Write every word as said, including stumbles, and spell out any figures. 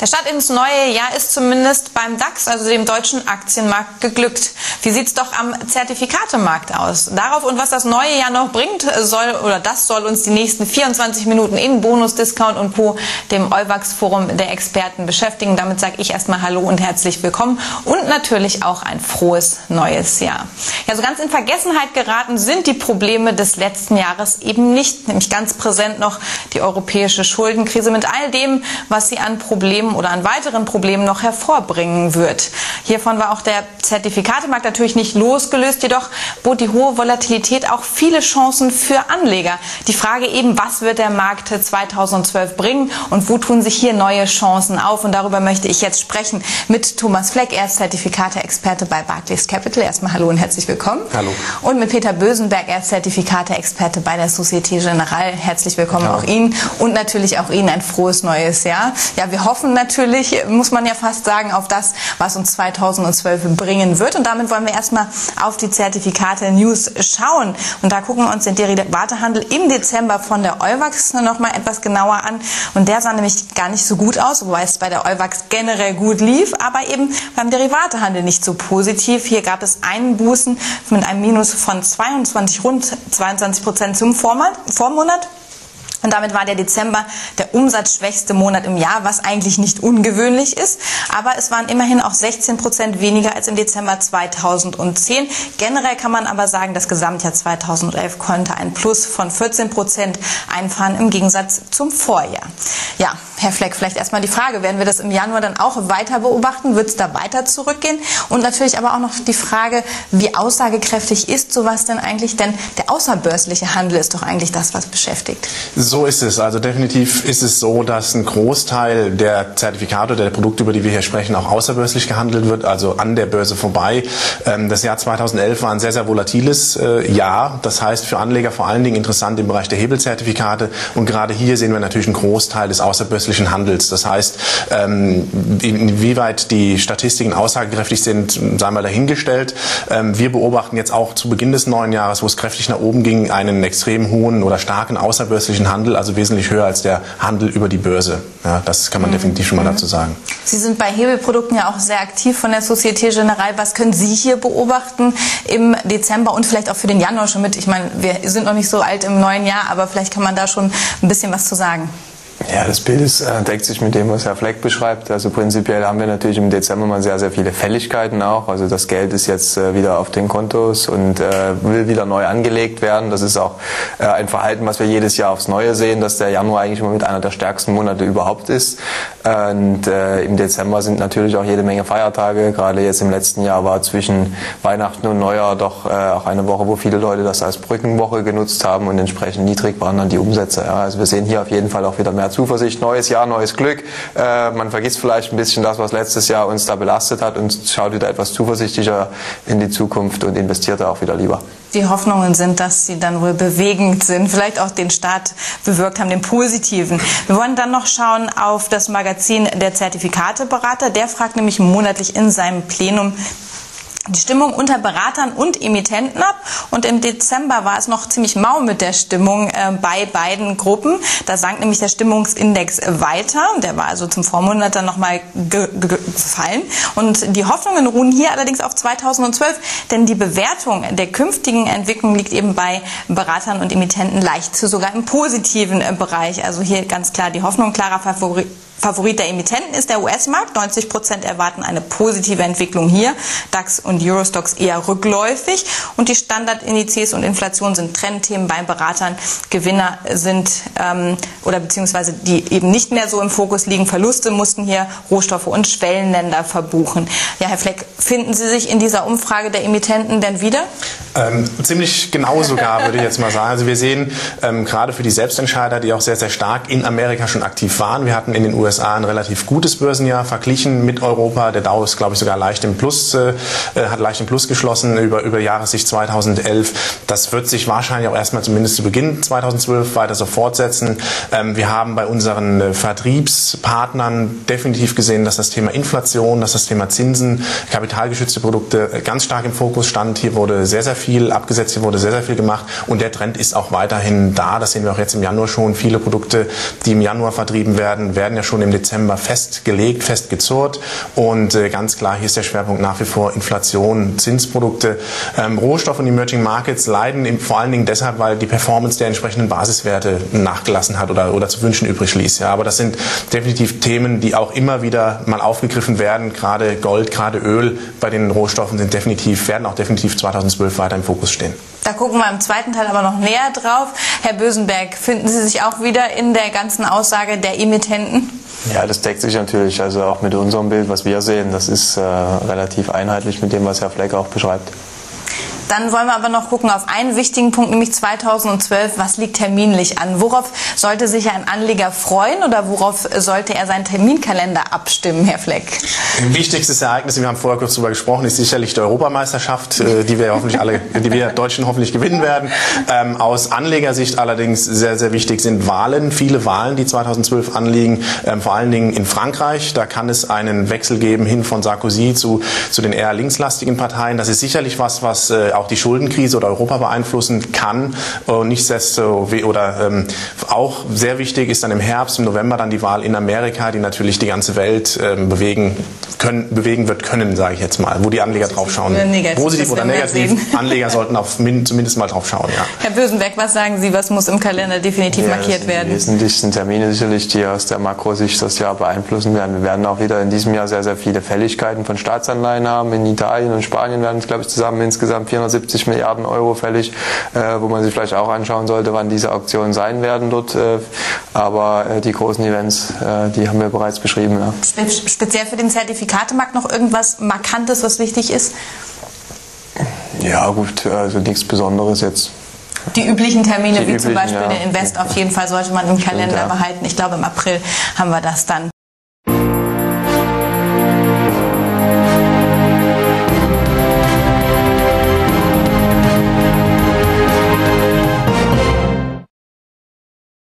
Der Start ins neue Jahr ist zumindest beim DAX, also dem deutschen Aktienmarkt, geglückt. Wie sieht es doch am Zertifikatemarkt aus? Darauf und was das neue Jahr noch bringt, soll oder das soll uns die nächsten vierundzwanzig Minuten in Bonus, Discount und Co., dem Euwax-Forum der Experten, beschäftigen. Damit sage ich erstmal Hallo und herzlich willkommen und natürlich auch ein frohes neues Jahr. Ja, so ganz in Vergessenheit geraten sind die Probleme des letzten Jahres eben nicht, nämlich ganz präsent noch die europäische Schuldenkrise mit all dem, was sie an Problemen oder an weiteren Problemen noch hervorbringen wird. Hiervon war auch der Zertifikatemarkt natürlich nicht losgelöst, jedoch bot die hohe Volatilität auch viele Chancen für Anleger. Die Frage eben, was wird der Markt zweitausendzwölf bringen und wo tun sich hier neue Chancen auf? Und darüber möchte ich jetzt sprechen mit Thomas Fleck, er ist Zertifikate-Experte bei Barclays Capital. Erstmal hallo und herzlich willkommen. Hallo. Und mit Peter Bösenberg, er ist Zertifikate-Experte bei der Société Générale. Herzlich willkommen ja. Auch Ihnen und natürlich auch Ihnen ein frohes neues Jahr. Ja, wir hoffen natürlich, muss man ja fast sagen, auf das, was uns zweitausendzwölf bringen wird. Und damit wollen wir erstmal auf die Zertifikate-News schauen. Und da gucken wir uns den Derivatehandel im Dezember von der Euwax noch mal etwas genauer an. Und der sah nämlich gar nicht so gut aus, wobei es bei der Euwax generell gut lief, aber eben beim Derivatehandel nicht so positiv. Hier gab es Einbußen mit einem Minus von zweiundzwanzig, rund zweiundzwanzig Prozent zum Vormonat. Und damit war der Dezember der umsatzschwächste Monat im Jahr, was eigentlich nicht ungewöhnlich ist. Aber es waren immerhin auch sechzehn Prozent weniger als im Dezember zweitausendzehn. Generell kann man aber sagen, das Gesamtjahr zweitausendelf konnte ein Plus von vierzehn Prozent einfahren im Gegensatz zum Vorjahr. Ja, Herr Fleck, vielleicht erstmal die Frage, werden wir das im Januar dann auch weiter beobachten? Wird es da weiter zurückgehen? Und natürlich aber auch noch die Frage, wie aussagekräftig ist sowas denn eigentlich? Denn der außerbörsliche Handel ist doch eigentlich das, was beschäftigt. So ist es. Also definitiv ist es so, dass ein Großteil der Zertifikate, der Produkte, über die wir hier sprechen, auch außerbörslich gehandelt wird, also an der Börse vorbei. Das Jahr zweitausendelf war ein sehr, sehr volatiles Jahr. Das heißt für Anleger vor allen Dingen interessant im Bereich der Hebelzertifikate. Und gerade hier sehen wir natürlich einen Großteil des außerbörslichen Handels. Das heißt, inwieweit die Statistiken aussagekräftig sind, sei mal dahingestellt. Wir beobachten jetzt auch zu Beginn des neuen Jahres, wo es kräftig nach oben ging, einen extrem hohen oder starken außerbörslichen Handel. Also wesentlich höher als der Handel über die Börse. Ja, das kann man mhm. definitiv schon mal dazu sagen. Sie sind bei Hebelprodukten ja auch sehr aktiv von der Société Générale. Was können Sie hier beobachten im Dezember und vielleicht auch für den Januar schon mit? Ich meine, wir sind noch nicht so alt im neuen Jahr, aber vielleicht kann man da schon ein bisschen was zu sagen. Ja, das Bild ist, äh, deckt sich mit dem, was Herr Fleck beschreibt. Also prinzipiell haben wir natürlich im Dezember mal sehr, sehr viele Fälligkeiten auch. Also das Geld ist jetzt äh, wieder auf den Kontos und äh, will wieder neu angelegt werden. Das ist auch äh, ein Verhalten, was wir jedes Jahr aufs Neue sehen, dass der Januar eigentlich immer mit einer der stärksten Monate überhaupt ist. Und äh, im Dezember sind natürlich auch jede Menge Feiertage. Gerade jetzt im letzten Jahr war zwischen Weihnachten und Neujahr doch äh, auch eine Woche, wo viele Leute das als Brückenwoche genutzt haben und entsprechend niedrig waren dann die Umsätze. Ja, also wir sehen hier auf jeden Fall auch wieder mehr Zuversicht, neues Jahr, neues Glück. Äh, man vergisst vielleicht ein bisschen das, was letztes Jahr uns da belastet hat und schaut wieder etwas zuversichtlicher in die Zukunft und investiert da auch wieder lieber. Die Hoffnungen sind, dass sie dann wohl bewegend sind, vielleicht auch den Start bewirkt haben, den positiven. Wir wollen dann noch schauen auf das Magazin der Zertifikateberater. Der fragt nämlich monatlich in seinem Plenum die Stimmung unter Beratern und Emittenten ab. Und im Dezember war es noch ziemlich mau mit der Stimmung äh, bei beiden Gruppen. Da sank nämlich der Stimmungsindex weiter. Der war also zum Vormonat dann nochmal ge ge gefallen. Und die Hoffnungen ruhen hier allerdings auf zweitausendzwölf, denn die Bewertung der künftigen Entwicklung liegt eben bei Beratern und Emittenten leicht sogar im positiven äh, Bereich. Also hier ganz klar die Hoffnung, klarer Favorit. Favorit der Emittenten ist der U S-Markt. neunzig Prozent erwarten eine positive Entwicklung hier. DAX und Eurostoxx eher rückläufig. Und die Standardindizes und Inflation sind Trendthemen bei Beratern. Gewinner sind, ähm, oder beziehungsweise die eben nicht mehr so im Fokus liegen. Verluste mussten hier Rohstoffe und Schwellenländer verbuchen. Ja, Herr Fleck, finden Sie sich in dieser Umfrage der Emittenten denn wieder? Ähm, ziemlich genau sogar, würde ich jetzt mal sagen. Also wir sehen ähm, gerade für die Selbstentscheider, die auch sehr, sehr stark in Amerika schon aktiv waren. Wir hatten in den U S A ein relativ gutes Börsenjahr verglichen mit Europa. Der Dow ist, glaube ich, sogar leicht im Plus äh, äh, hat leicht im Plus geschlossen über, über Jahressicht zweitausendelf. Das wird sich wahrscheinlich auch erstmal zumindest zu Beginn zweitausendzwölf weiter so fortsetzen. Ähm, wir haben bei unseren äh, Vertriebspartnern definitiv gesehen, dass das Thema Inflation, dass das Thema Zinsen, kapitalgeschützte Produkte äh, ganz stark im Fokus stand. Hier wurde sehr, sehr viel abgesetzt, hier wurde sehr, sehr viel gemacht und der Trend ist auch weiterhin da. Das sehen wir auch jetzt im Januar schon. Viele Produkte, die im Januar vertrieben werden, werden ja schon im Dezember festgelegt, festgezurrt und äh, ganz klar, hier ist der Schwerpunkt nach wie vor Inflation, Zinsprodukte. Ähm, Rohstoff und Emerging Markets leiden im, vor allen Dingen deshalb, weil die Performance der entsprechenden Basiswerte nachgelassen hat oder, oder zu wünschen übrig ließ. Ja, aber das sind definitiv Themen, die auch immer wieder mal aufgegriffen werden. Gerade Gold, gerade Öl bei den Rohstoffen sind definitiv, werden auch definitiv zweitausendzwölf weiter im Fokus stehen. Da gucken wir im zweiten Teil aber noch näher drauf. Herr Bösenberg, finden Sie sich auch wieder in der ganzen Aussage der Emittenten? Ja, das deckt sich natürlich, also auch mit unserem Bild, was wir sehen, das ist äh, relativ einheitlich mit dem, was Herr Fleck auch beschreibt. Dann wollen wir aber noch gucken auf einen wichtigen Punkt, nämlich zweitausendzwölf. Was liegt terminlich an? Worauf sollte sich ein Anleger freuen oder worauf sollte er seinen Terminkalender abstimmen, Herr Fleck? Wichtigstes Ereignis, wir haben vorher kurz darüber gesprochen, ist sicherlich die Europameisterschaft, die wir hoffentlich alle, die wir Deutschen hoffentlich gewinnen werden. Ähm, aus Anlegersicht allerdings sehr, sehr wichtig sind Wahlen, viele Wahlen, die zweitausendzwölf anliegen, ähm, vor allen Dingen in Frankreich. Da kann es einen Wechsel geben hin von Sarkozy zu, zu den eher linkslastigen Parteien. Das ist sicherlich was, was äh, auch die Schuldenkrise oder Europa beeinflussen kann. Und nichtsdestotrotz oder ähm, auch sehr wichtig ist dann im Herbst, im November dann die Wahl in Amerika, die natürlich die ganze Welt ähm, bewegen können, bewegen wird können, sage ich jetzt mal, wo die Anleger drauf schauen. Positiv oder negativ, Anleger sollten auf min, zumindest mal drauf schauen. Ja. Herr Bösenberg, was sagen Sie, was muss im Kalender definitiv ja, markiert werden? Die wesentlichsten Termine sicherlich, die aus der Makrosicht das Jahr beeinflussen werden. Wir werden auch wieder in diesem Jahr sehr, sehr viele Fälligkeiten von Staatsanleihen haben. In Italien und Spanien werden es, glaube ich, zusammen insgesamt vierhundertsiebzig Milliarden Euro fällig, äh, wo man sich vielleicht auch anschauen sollte, wann diese Auktionen sein werden dort. Äh, aber äh, die großen Events, äh, die haben wir bereits beschrieben. Ja. Spe speziell für den Zertifikatemarkt noch irgendwas Markantes, was wichtig ist? Ja gut, also nichts Besonderes jetzt. Die üblichen Termine, die wie üblichen, zum Beispiel ja. den Invest, auf jeden Fall sollte man im Kalender Stimmt, ja. behalten. Ich glaube, im April haben wir das dann.